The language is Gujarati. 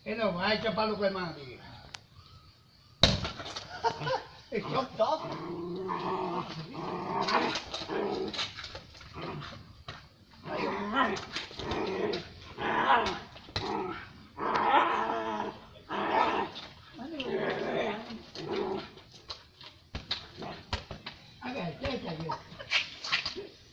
Ele vai chapalo com a mão dele. Chop, chop. Agak,